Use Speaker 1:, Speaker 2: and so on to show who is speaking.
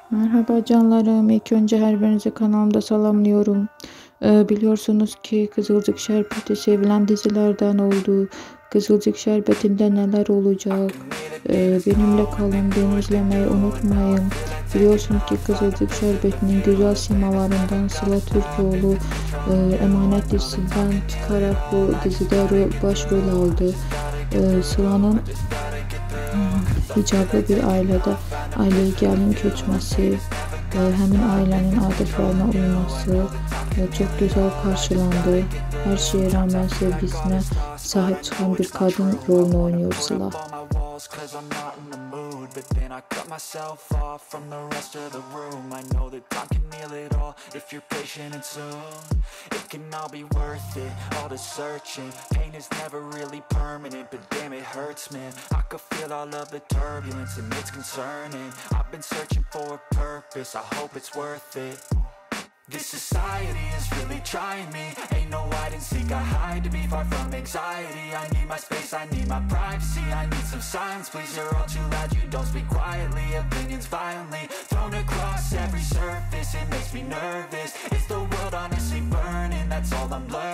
Speaker 1: Merhaba canlarım. İlk önce her birinizi kanalımda salamlıyorum. Biliyorsunuz ki Kızılcık Şerbeti sevilen dizilerden oldu. Kızılcık Şerbeti'nde neler olacak? Benimle kalın, beni izlemeyi unutmayın. Biliyorsunuz ki Kızılcık Şerbeti'nin güzel simalarından Sıla Türkoglu Emanet dizisinden çıkarak bu dizide başrol aldı. Sıla'nın hicablı bir aileye gelin köçmesi, həmin ailenin adetlerine uyması çok güzel karşılandı. Her şeye rağmen sevgisine sahip çıkan bir kadın rolünü oynuyor Sıla.
Speaker 2: Cause I'm not in the mood, but then I cut myself off from the rest of the room. I know that time can heal it all if you're patient and soon it can all be worth it, all the searching. Pain is never really permanent, but damn it hurts, man. I could feel all of the turbulence and it's concerning. I've been searching for a purpose, I hope it's worth it. This society is really trying me. Ain't no hide and seek, I hide to be far from anxiety. I need my space, I need my privacy. I need some silence, please, you're all too loud. You don't speak quietly, opinions violently thrown across every surface. It makes me nervous, is the world honestly burning? That's all I'm learning.